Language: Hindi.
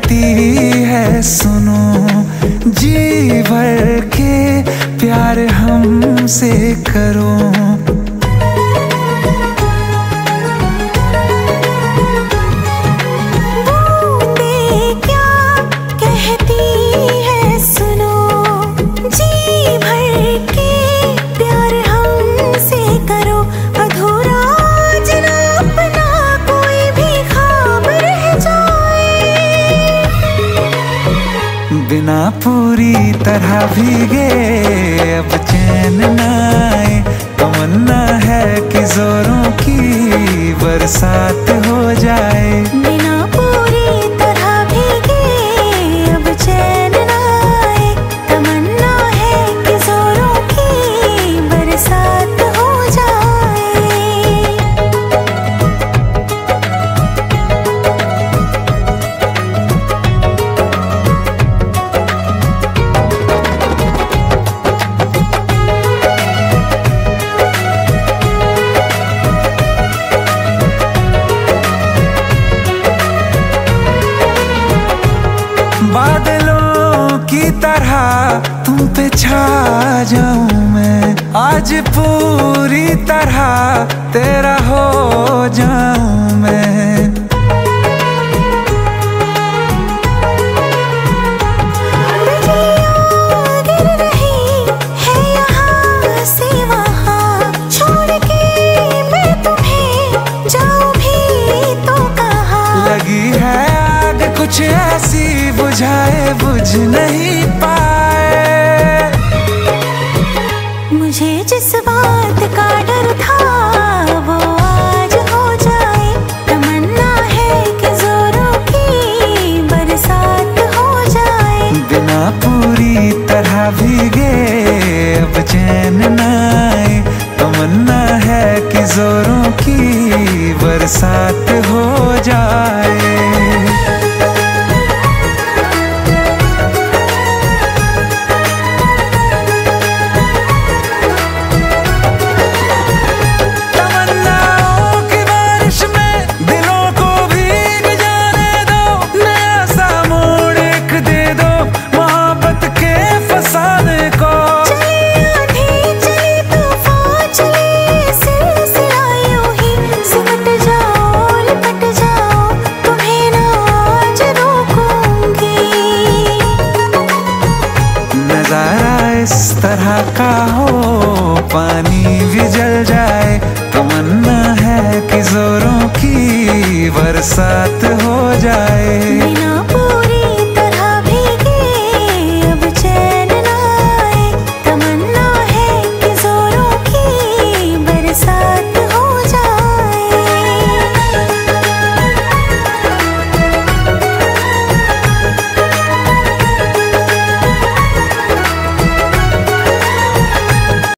कहती है सुनो, जी भर के प्यार हमसे करो। बिना पूरी तरह भीगे अब चैन न आए, तमन्ना है कि जोरों की बरसात हो जाए। बिना पूरी तरह भीगे अब चैन न आए, तमन्ना है कि जोरों की बरसात हो जाए। बादलों की तरह तुम पे छा जाऊं मैं, आज पूरी तरह तेरा हो जाऊं मैं। गिर रही है यहाँ से वहाँ, छोड़ के मैं तुम्हें जाऊं भी तो कहाँ। लगी है आग कुछ ऐसी बुझाए बुझ नहीं पाए, मुझे जिस बात का डर था वो आज हो जाए। तमन्ना है कि जोरों की बरसात हो जाए। बिना पूरी तरह भीगे अब चैन न आए, तमन्ना है कि जोरों की बरसात हो जाए। इस तरह का हो पानी भी जल जाए, तमन्ना है कि जोरों की बरसात हो